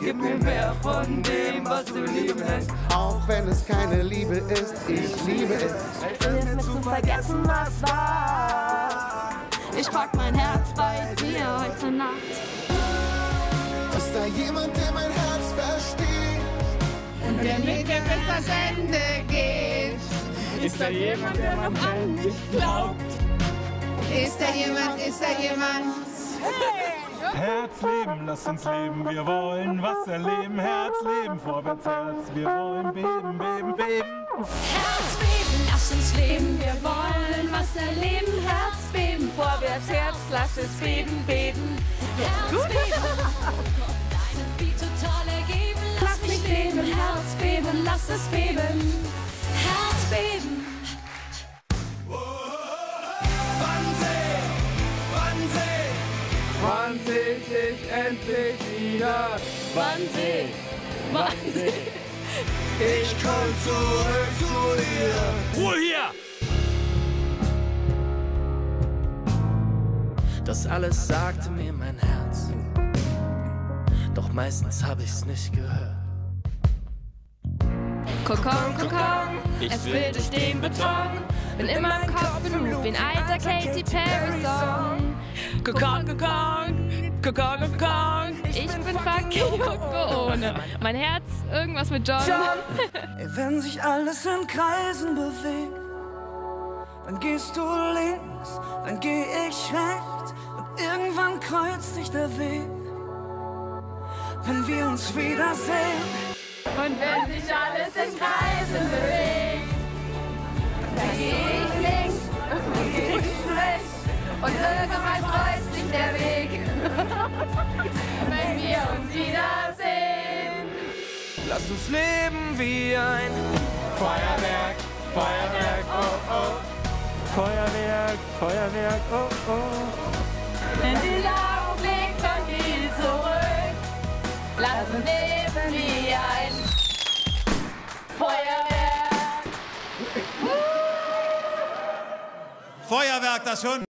Gib mir mehr von dem, was du lieben lässt. Auch wenn es keine Liebe ist, ich liebe es. Hilf mir zu vergessen, was war. Ich pack mein Herz bei dir heute Nacht. Ist da jemand, der mein Herz versteht? Und der mit dir bis ans Ende geht? Ist da jemand, der noch an dich glaubt? Ist da jemand, ist da jemand? Herz leben, lass uns leben, wir wollen was erleben. Herz leben, vorwärts Herz, wir wollen beben, beben, beben. Herz beben, lass uns leben, wir wollen was erleben. Herz beben, vorwärts Herz, lass es beben, beben. Herz beben, sind wie total ergeben. Lass mich leben, Herz beben, lass es beben. Herz beben. Wann seh ich dich endlich wieder? Wann seh? Ich komm zurück zu dir. Ruhe hier! Das alles sagte mir mein Herz, doch meistens hab ich's nicht gehört. Kokon, Kokon, es will durch den Beton. Bin immer im Kopf im Loop, wie ein alter Katy Perry Song. Kokon, Kokon, Kokon, Kokon. Ich bin fucking Yoko Ono. Mein Herz, irgendwas mit John. Wenn sich alles in Kreisen bewegt, dann gehst du links, dann geh ich rechts und irgendwann kreuzt sich der Weg. Wenn wir uns wiedersehen Und wenn sich alles in Kreisen bewegt, dann geh ich links und geh ich rechts und irgendwann kreuzt sich der Weg. Wenn wir uns wiedersehen. Lass uns leben wie ein Feuerwerk, Feuerwerk, oh oh. Feuerwerk, Feuerwerk, oh oh. Wenn dieser Augenblick kommt nie zurück, lass uns leben wie ein Feuerwerk. Feuerwerk, das schon.